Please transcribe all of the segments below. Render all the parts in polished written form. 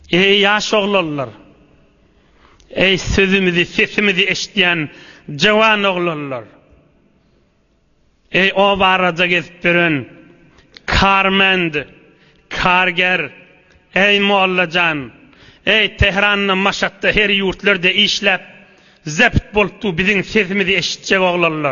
Ey yaş oğlanlar, ey sözümüzü, sesimizi eşitleyen cavan oğlanlar, ey o barada gezip duran karmend, karger, ey mollacan, ey Tehran'ın Maşat'ta her yurtlarda işlep zept boltu bizim sesimizi eşitecek oğlanlar.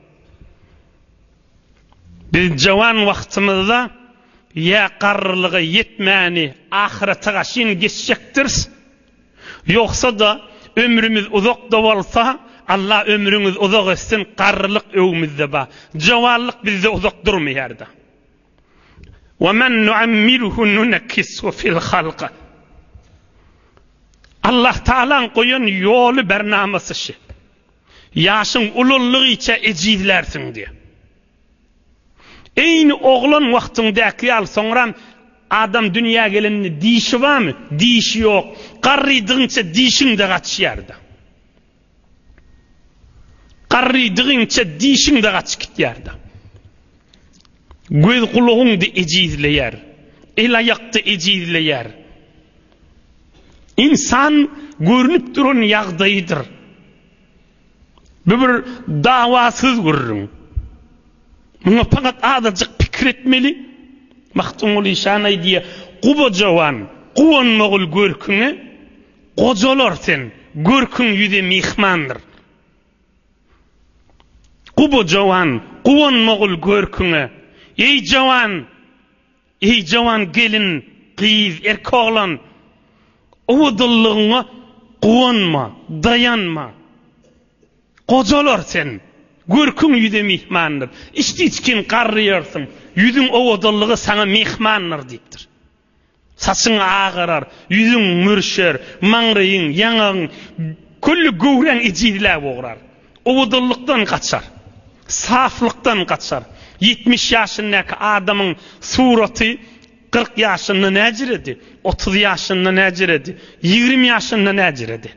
Biz cavan vaktimizde ya qarrılığı yetmeni ahirete şin geçecektir. Yoksa da ömrümüz uzak da olsa Allah ömrümüz uzak etsin, qarrılık övümüzde ba. Cavanlık bizde uzak durmayardı. وَمَنْ نُعَمِّلُهُ نُنَكِّسُ فِي الْخَلْقِ. Allah Teala'nın koyun yolu bernaması şey. Yaşın ululluğu içe ecizlersin diye. Eyni oğlan vaktindeki al sonra adam dünya gelenini dişi var mı? Dişi yok. Qarrıydığınca dişin de kaçıyardı. Qarrıydığınca dişin de kaç gityardı. Göz kuluğun da ecizleyer. El ayakta ecizleyer. İnsan görünüp durun yağdayıdır. Bir davasız görürüm. Buna fakat adacık fikir etmeli. Mahtumul İşanay diye Kuba cavan, kuvan mağul görküne kocalar sen, görkün yüze mihmandır. Kuba cavan, kuvan mağul görküne ey cavan gelin, kız, erkoğlan ovudallığına kuvanma, dayanma. Kocalar sen, görkün yüze mihmandır. İşte içkin qarrıyorsun. Yüzün ovudallığı sana mihmandır deyiptir. Saçın ağırar, yüzün mürşer, manrayın, yanağın, küllü gövren ecizler boğrar. Ovudallıktan kaçar. Saflıktan kaçar. 70 yaşındaki adamın suratı 40 yaşında neciredi, 30 yaşında neciredi, 20 yaşında neciredi.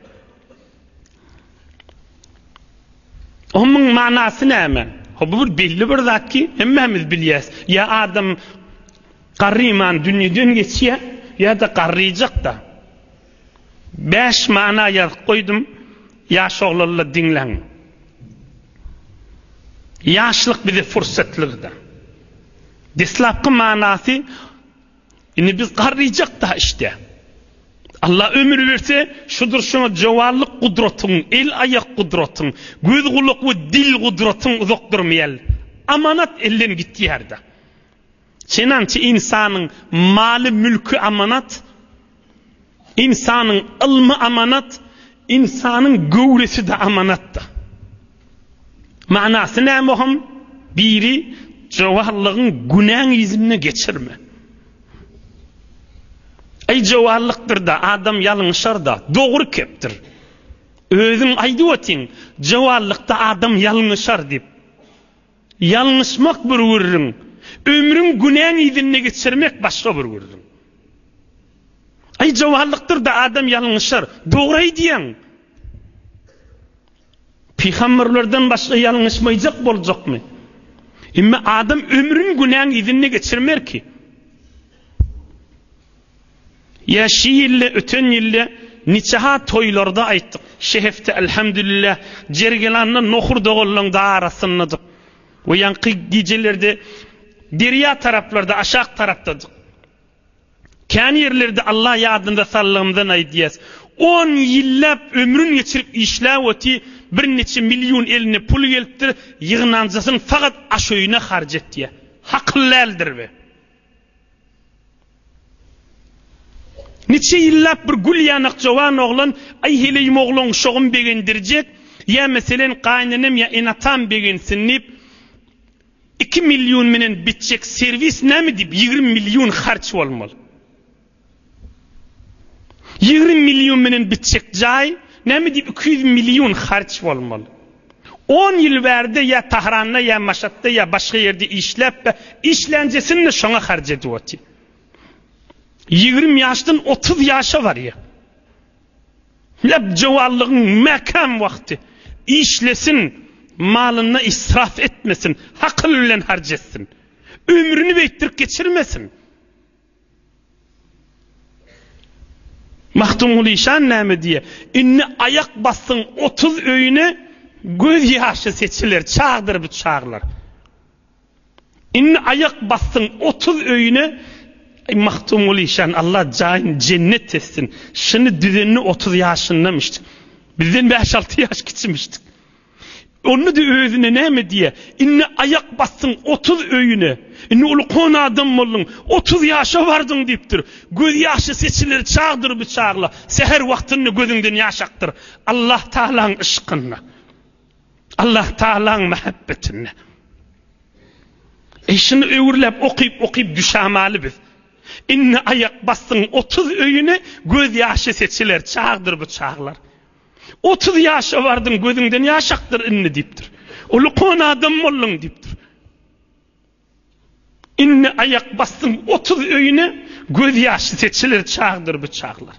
Onun manası ne hemen? Bu belli bir zat ki hemmemiz biliyoruz. Ya adam qarriman dünyadan geçiyor ya da qarrıyacak da. 5 mana yazıp koydum. Yaş oğlanlar dinlen. Yaşlık bize fırsatlıdır. Deslapkı manası yine biz qarrıyacak da işte. Allah ömür verse şudur şuna cavallık kudretun, el ayak kudretun, göz kulak ve dil kudretun uzak durmayal. Amanat elden gitti yerde. Çenançı insanın mali mülkü amanat, insanın ilmi amanat, insanın gövresi de amanatta. Manası ne muhim? Biri cevallığın günahın izine geçirme. Ay cevallıktır da adam yalınışar da doğru keptir. Özün aydı otin cevallıkta adam yalınışar deyip. Yalınışmak bir vururun. Ömrün günahın izine geçirmek başka bir vururun. Ay cevallıktır da adam yalınışar. Doğru diyen. Peygamberlerden başka yalınışmayacak olacak mı? Ama adam ömrün günahın izine geçirmer ki. Ya şi yille, öten yille niçaha toylarda ayttık. Şehefte elhamdülillah cergelanla nohur doğullun da arasınladık. O yankı gecelerde derya taraflarda, aşağı taraftadık. Kâni yerlerde Allah yadında sallığımdan aydiyaz. 10 yillap ömrün geçirip işlavati bir neçe milyon eline pul geliptir, yığınancasın fakat aşöyüne harcet diye. Haklı eldir be. Niçe yillap bir gül yanak cavan oğlan ay hileyim oğlan şoğum begendirecek ya meselen kaynanım ya enatam begensinip 2 milyon menen bitecek servis ne mi deyip 20 milyon harç olmalı. 20 milyon menen bitecek cay ne mi deyip 200 milyon harç olmalı. 10 yıl verdi ya Tahran'da ya Maşat'ta ya başka yerde işlep işlencesini şuna harcadı oti. 20 yaştan 30 yaşa var ya. Lep cevallığın mekan vakti. İşlesin, malını israf etmesin, hakkıyla harcetsin. Ömrünü bektirip geçirmesin. Mahtumul İşan näme diye? Inni ayak bassın 30 öýüne göz ýaşy seçiler, çağdır bu çağlar. Inni ayak bassın 30 öýüne Mahtumul İşan Allah jaýyn cennet etsin. Şunu düzenini 30 ýaşyndamışdy. Bizden 5-6 ýaş kiçimişdik. Onu da özüne näme diye? Inni ayak bassın 30 öýüne. Inni ulukon adam boldun, 30 ýaşa bardın diýipdir. Göz ýaşy seçilir, çağdır bu çağla. Seher wagtyny gözüňden ýaşakdyr. Allah Taalaň ışkyna. Allah Taalaň muhabbetine. Şunu öwürläp okyp düşämäli biz. Inni ayak bassın 30 öýüne göz ýaşy seçilir, çağdır bu çağlar. 30 ýaşa bardın gözüňden ýaşakdyr inni diýipdir. Ulukon adam boldun diýipdir. Inni ayak bassın 30 öýüne göz ýaşy seçilir, çağdır bu çağlar.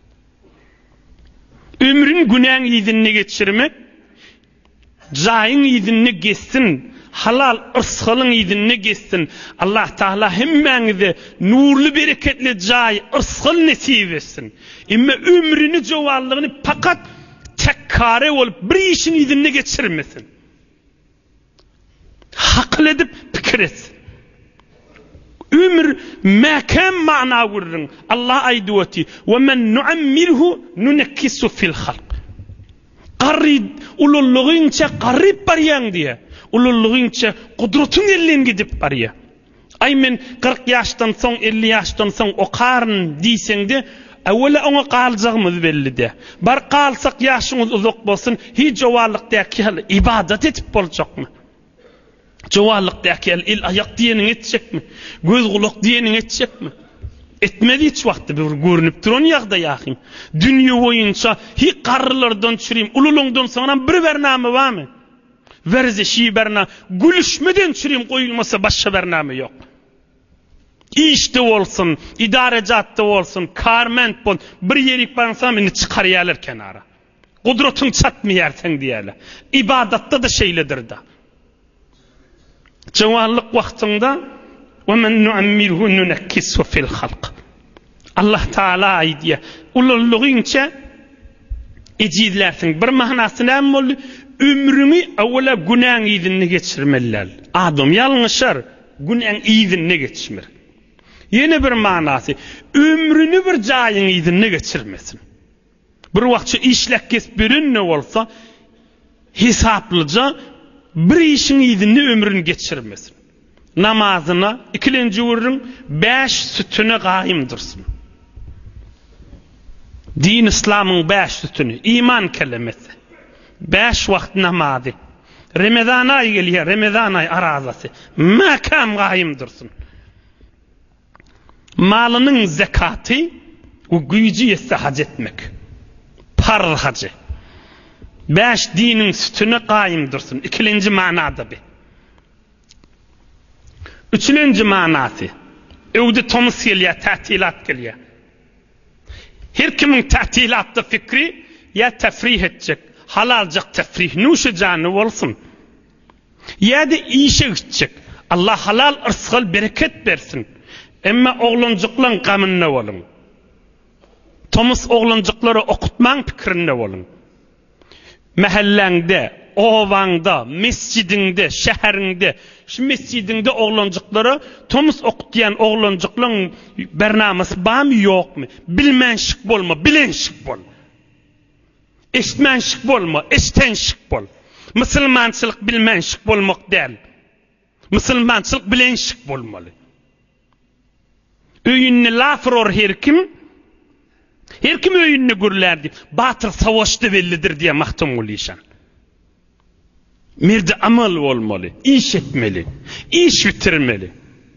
Ömrün günäň ýyzyny geçirmek, jaýyň ýyzyny geçsin, halal ırsgalyň ýyzyny geçsin. Allah Taala hemmeňize nurly bereketli jaý, ırsgal nesip etsin. Emma ömrüni jowallygyny pakat tekkare bolup bir işin ýyzyny geçirmesin. Hakl edip pikir etsin. Ömür mekam mana wurrun. Allah aýdywati: "Ve men nu'ammirhu nunakkisu fil halq." Qarrib ulullugyňça qarrib barýan diye. Ulullugyňça gudratyň ellen gidip barýar. Ay men 40 ýaşdan soň 50 ýaşdan soň okaryn diýseňde awwala oňa galjagymyz belli de. Bar galsak ýaşyňyz uzak bolsun, hiç jowallykdaky ibadat etip boljakmy? Jowallykdaky il ayak diýeniň etjekmi? Göz gulak diýeniň etjekmi? Etmedi hiç wagtda bir görünüp duran ýagda ýahym. Dünýä boýunça hiç garrylardan çürim, ululungdan soňra bir bername barmy? Werzeşi berna, gülüşmeden çürim goýulmasa başga bername ýok. İşte bolsun, idarejatda bolsun, karment bol, bir ýerik barsam meni çykarýarlar kenara. Gudratyň çatmaýarsaň diýerler. İbadatda da şeýledir da. Jowallyk wagtynda ve men nu'ammirhu nunakkisu fil halq. Allah Taala aýdýar, ulullugyňça ejizlersiň bir mahnasy näme boldy? Ömrüni awala günäň ýyzyny geçirmeliler. Adam ýalňyşar, günäň ýyzyny geçirmer. Ýene bir manasy, ömrüni bir jaýyň ýyzyny geçirmesin. Bir wagtça işlek kesip birinne bolsa, hesaplyca bir işin ýyzyny ömrüni geçirmesin. Namazyna, ikilenji wurrun 5 sütüne gaýym dursun. Din İslamyň 5 sütüni, iman kelimesi. 5 wagt namazy. Ramazan aýy gelýär, Ramazan aýy arazasy. Makam gaýym dursun. Malynyň zakaty o güýji ýetse hac etmek. Farz hacı. 5 diniň sütüne gaýym dursun. Ikilenji manada bi. Üçüncü manasy. Öwde tomus gelýär, tätilat gelýär. Her kimiň tätilatda fikri ya tefrih etjek, halalcak tefrih nuşujany bolsun. Ya da işe gitjek. Allah halal ırsgal bereket bersin. Emma oglanjyklaň gamyna bolun. Tomus oglanjyklary okutmaň pikirinde bolun. Mahalläňde, owaňda, mescidinde, şäheriňde, şu mescidinde oglanjyklary tomus okutýan oglanjyklaň bernamasy barmy ýokmy? Bilmenşik bolma, bilenşik bol. Eşitmenşik bolma, eşitenşik bol. Musulmançylyk bilmenşik bolmak däl. Musulmançylyk bilenşik bolmaly. Öýünni lafror her kim öýünni gürlerdi. Batyr savaşdy bellidir diye Mahtumul İşan. Merde amal bolmaly, iş etmeli, iş bitirmeli.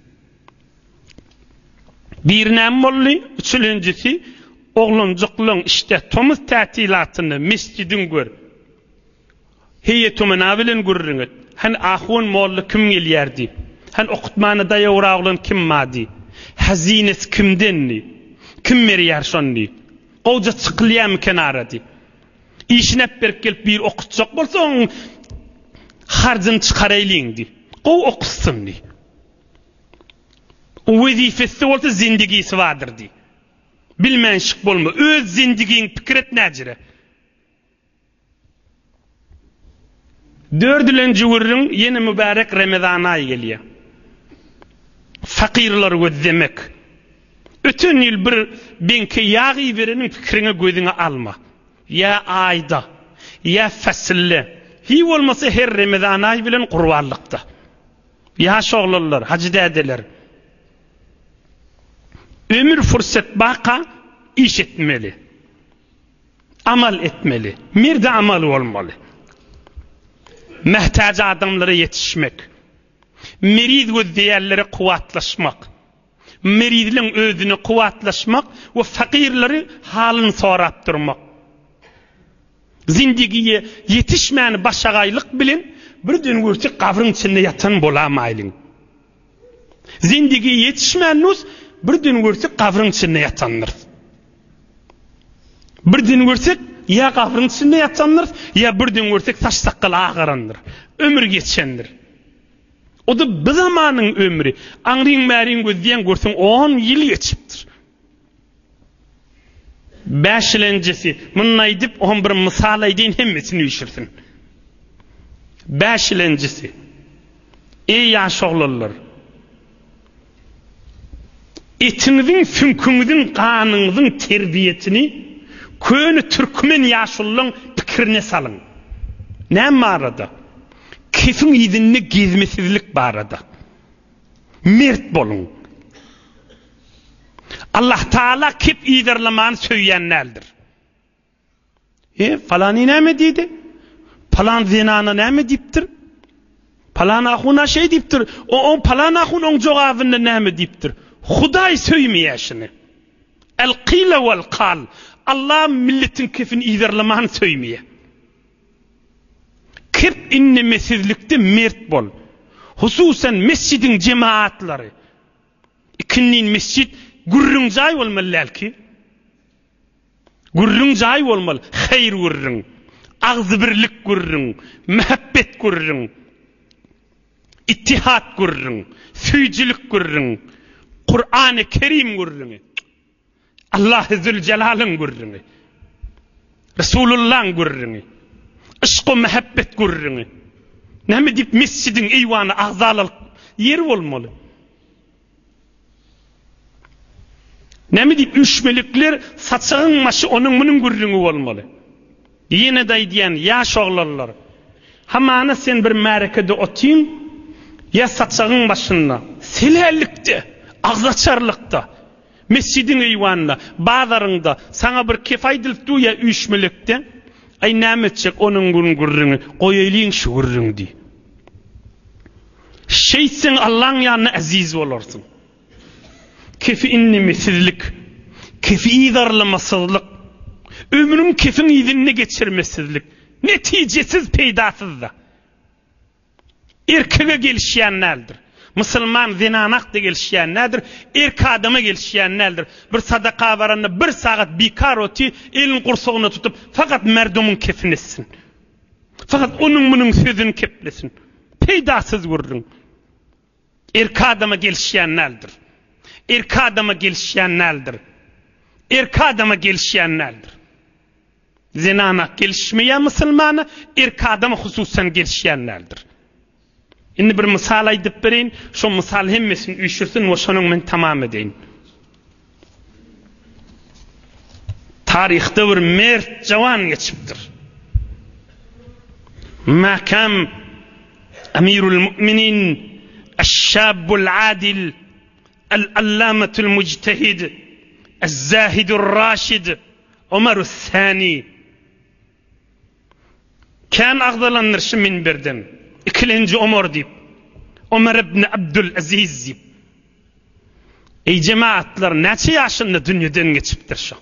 Bir näme bolly? Üçüncüsi, oglanjyklaň işte tomus tätilatyny mescidin gör. Heýetumen bilen gürrüňet. Han ahwyn molly kim gelýärdi? Han okutmany daýawraglan kim madi? Hazines kimdenni? Kim berýär şonny? Gowja çykylýarmy kenarady? İşinep berip gelip bir okutjak bolsaň harjyny çykaraýlyňdy. Gow okussundy. O wezifesi bolsa zindigisi wardyrdy. bilmenşik bolma. Öz zindigiň pikir et näjire. 4-nji gürrüň ýene mübarek Ramazan aýy gelýär. Fakirler gözlemek. Ötün ýyl bir benke ýagy bereniň pikirine gözüňe alma. Ya ayda, ya fasille. Hi bolmasa her Ramazan aýy bilen gurbanlykda. Ya şoglanlar, hacda edeler. Ömür fursat baqa iş etmeli. Amal etmeli. Mirde amal olmalı. Mehtaç adamlara yetişmek. Merid gözleyerlere kuvatlaşmak. Meridliň özüne kuvatlaşmak ve fakirleri halını sorap durmak. Zindigiye yetişmän başagaýlyk bilen bir gün görse kabryň içinde yatan bolamaýlyň. Zindigiye yetişmän nus bir gün görse kabryň içinde yatanlar. Bir gün görse ya kabryň içinde yatanlar ya bir gün görse saç sakal ağaranlar. Ömür geçendir. O da bir zamanyň ömrü. Aňryň märiň gözleýän görseň 10 ýyl geçipdir. 5 ýylencesi muny aýdyp on bir mysal aýdyn hemmesini üşürsin. 5 ýylencesi. Ey ýaş oglanlar. Etiniň fünküňiň ganyňyň terbiýetini köni türkmen ýaşullaryň pikirine salyň. Näme arada? Kefin ýydyny gezmesizlik barada. Mert bolun. Allah Taala kep ýyderlemany söýýänlerdir. Falany näme diýdi? Falan zinana näme diýipdir? Falan ahuna şey diýipdir. O falan ahun oň jogabyny näme diýipdir? Hudaý söýmeýäşini. El qila wal qal. Allah milletin kefin ýyderlemany söýmeýär. Kep innemesizlikde mert bol. Hususan mescidin cemaatlary. İkinnin mescid gurrun jay bolmaly belki. Gurrun jay bolmaly. Hayr gurrun. Agzy birlik gurrun. Muhabbet gurrun. İttihat gurrun. Süýjilik gurrun. Kur'an-ı Kerim gurrun. Allah-ı Zülcelal'ın gurrun. Resulullah'ın gurrun. Işq-ı muhabbet gurrun. Näme diýip mescidin eýwany agzalyk yer bolmaly. Näme diýip üşmelikler saçagyň maşy onuň munyň gurruny bolmaly. Ýene de diýen ýaş oglanlar. Hamana sen bir märekede otyň, ya saçagyň başynda, silerlikde, agzaçarlykda, mescidin eýwanyna, bazaryňda saňa bir kefaýdylyp duýa üşmelikde, ay näme etjek onuň gurruny, goýaýlyň şu gurruny diýip. Şeysen Allah'ın yanına aziz olursun. Kefi innemesizlik, kefi idarlamasızlık, ömrün kefin idinine geçirmesizlik, neticesiz peydasız da. Erkege gelişýänlerdir. Müslüman zinanakda gelişýänlerdir, erk adama gelişýänlerdir. Bir sadaka baranda bir saat bikar oti, elin kursoğuna tutup fakat merdumun kefinesin. Fakat onun bunun sözünü keplesin. Peydasız vururun. Erk adama gelişýänlerdir. Erk adama gelişýänlerdir. Erk adama gelişýänlerdir. Zinanak gelişmeýän Müslümana erk adama hususan gelişýänlerdir. Indi bir misal aýdyp bereýin, şo misal hemmesini üşürsin we şonuň men tamam edeýin. Tarihde bir mert jawan geçipdir. Makam Amirul Mu'minin Eş-Şabbul Adil El-Allamatul Mujtehid Ez-Zahidul Raşid Ömerus Sani kan agdalanırşı minberden ikilinci Ömer deyip Ömer ibn Abdülaziz deyip ey cemaatlar neçe yaşında dünyadan geçipdir şu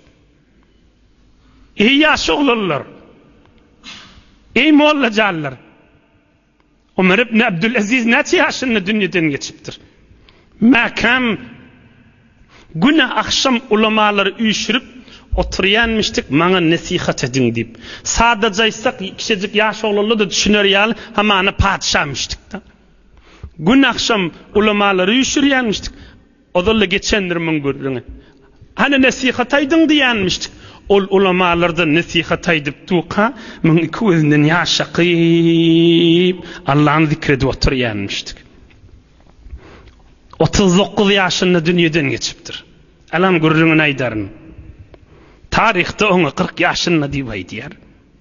ey yaş oğullar ey mollacalar Ömer ibn Abdülaziz neçe yaşında dünyadan geçipdir makam günah akşam ulamaları uyuşurup oturyanmıştık maňa nasihat edin deyip sadajaysak kişicik yaş oğlanlar da düşüner ýaly hamana padşahmıştık da gün akşam ulamaları uyuşuryanmıştık odolla geçendir men görüňe Hani nasihat aydın diyenmiştik. Ol ulamalarda nasihat aydıp tuqa, men iki özünden yaşaqıyıp Allah'ın zikredip oturuyanmıştık. 39 yaşında dünyadan geçiptir. Alam gurrun aydarın. Tarihte onu 40 yaşında diye aydiyar.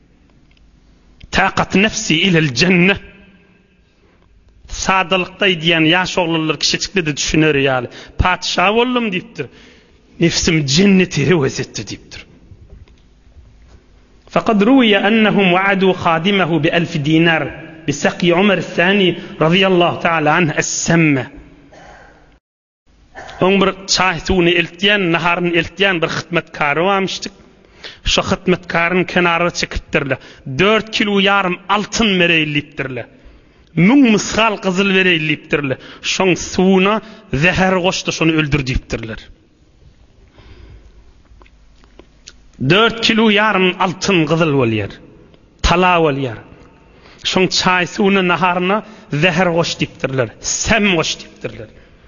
Taqat nefsi ilel cennet. Sadalıqtay diyen yaş oğullar kişiçikli de düşünür yani. Padişah oldum deyiptir. Nefsim cenneti hevesetti deyiptir. Fakat ruviye ennehum vaadu khadimehu bi 1000 dinar bi saqi Ömer Sani radıyallahu ta'ala anh es-semme. On bir çaytunu eltyen, naharın eltyen bir hizmetkarı varmıştık. Şu hizmetkarın kenarı çıkıptırlı. 4 kilo yarım altın mereyliptirli. Mün misal kızıl vereyliptirli. Şon suuna zehir koştu, şonu öldür deyiptirler. 4 kilo yarım altın kızıl olyar. Tala olyar. Şon çay suuna naharına zehir koş deyiptirler. Sem koş deyiptirler.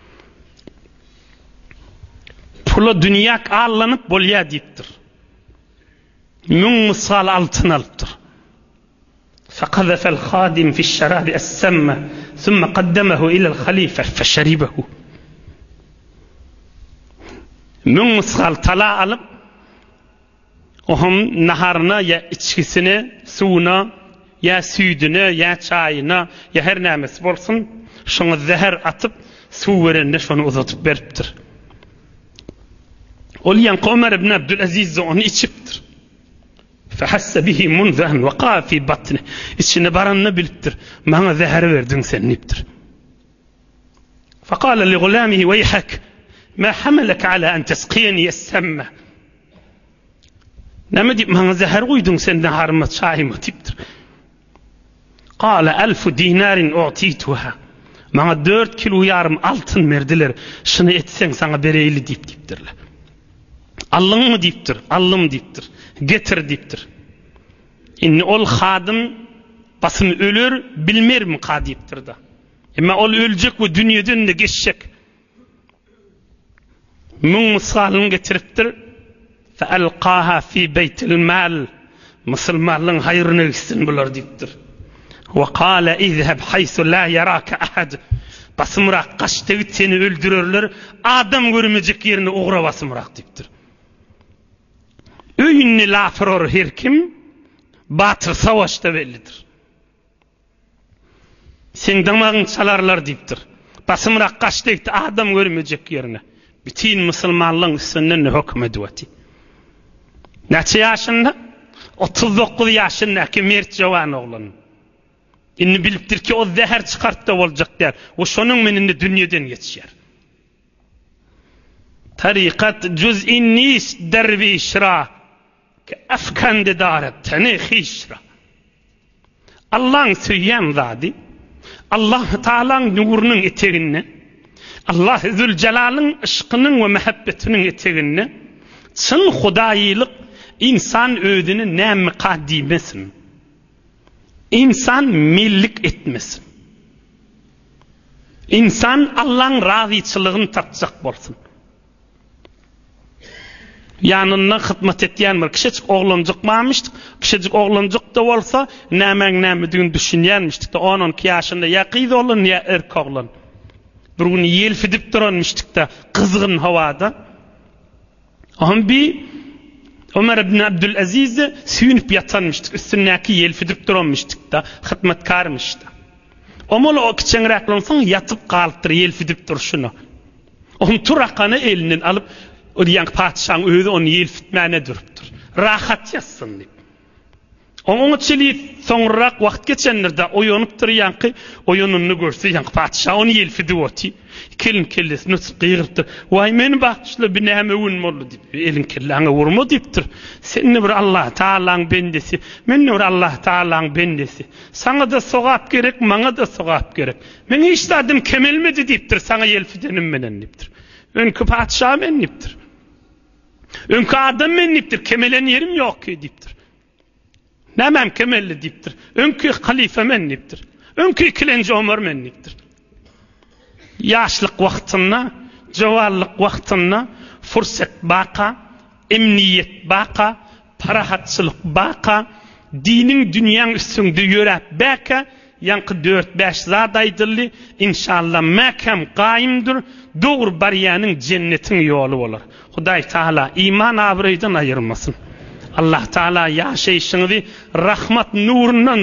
Pula dünyak ağlanıp bolya deyiptir. Mün misal altın alıptır. فقذف الخادم في الشراب السم ثم قدمه إلى الخليفة فشربه. Mün misal tala alıp ohum naharına ya içkisine, suyuna, ya süydüne, ya çayına, ya her namesi bolsun, şunu zehir atıp su verenine şunu uzatıp veriptir. Oliyan Ömer ibn Abdülaziz onu içiptir. فحس به منذ وقع في بطنه. İçine baranını biliptir. Bana zehir verdin sen niptir. فقال لغلامه ويحك ما حملك على أن تسقيني السم. Neme deyip bana zehir koydun sen naharıma çayıma tiptir. قال 1000 دينار أعطيتها. Bana 4 kilo yarım altın verdiler. Şunu etsen sana bereyli deyiptirler. Allın mı deyiptir? Allım deyiptir. Getir deyiptir. İnni ol hadım basın ölür bilmer mi kadiptir da. Ama ol ölecek ve dünyadan da geçecek. Mün misalını getiriptir. فَأَلْقَاهَا فِي بَيْتِ الْمَالِ Müslümanlığın hayrına gitsin bular deyiptir. وَقَالَ اِذْهَبْ حَيْسُ لَا يَرَاكَ أَحَدٍ Basımrak kaçta git seni öldürürler. Adam görmeyecek yerine uğra basımrak deyiptir. Öyünni lafırır her kim batır savaşta bellidir. Sen damağın çalarlar deyiptir. Basımrak kaçta git adam görmeyecek yerine. Bütün Müslümanlığın üstünden hüküm edivati. Neçe yaşında? 39 yaşındaki mert cavan oğlan. İnni biliptir ki o zehir çıkart da olacak der. O şonun meninde dünyadan geçer. Tarikat cüz'in nis dervişra Afkan de daret tane hişra. Allah'ın söyleyen zadi, Allah Teala'nın nurunun eteğine, Allah Zülcelal'ın ışkının ve mehabbetinin eteğine, çın hudayılık insan ödünü ne mukaddimesin. İnsan millik etmesin. İnsan Allah'ın razıçılığını tatacak bolsun. Yanına hizmet etyen bir kişicik oğlancık varmıştık. Kişicik oğlancık da olsa näme düşünýänmişdik. 10-12 yaşında ya kız oğlan ya erkek oğlan. Bir gün yelfidip duranmıştık da kızgın havada. Ahım bir Ömer ibn Abdülaziz'e süyünüp yatanmıştık. Üstündeki yelfidip duranmıştık da hizmetkarmıştı. Omol o kiçenraklansan yatıp kalıptır yelfidip duruşunu. Onun turakanı elinden alıp o diyen padişahın özü onu yelfitmene duruptur. Rahat yazsın deyip. Onun içili sonra vakit geçenlerde oyanıp duruyan ki oyanını görse yan padişah onu yelfidi oti. Kelin kellesini sıkıyırıptır. Vay meni bakışla bir nehme vunmolu deyip. Elin kellene vurma deyiptir. Seninle bir Allah Teala'nın bendesi. Menle bir Allah Teala'nın bendesi. Sana da sogap gerek, bana da sogap gerek. Men hiç de adım kemelmedi deyiptir. Sana yelfidenim menen deyiptir. Önkü padişah men deyiptir. Önkü adam men deyiptir. Kemelen yerim yok ki deyiptir. Nemem kemelli deyiptir. Önkü halife men deyiptir. Önkü ikilenci Ömer men deyiptir. Yaşlık vaktına, cevallık vaktına fursat baka, emniyet baka, parahatçılık baka, dinin dünyanın üstünde yörep baka, yankı 4-5 zadaydırlı, inşallah mekam qaimdir, doğru bariyanın cennetin yolu olur. Huday Teala iman abraydan ayırmasın. Allah Teala yaşayışınızı rahmat nurundan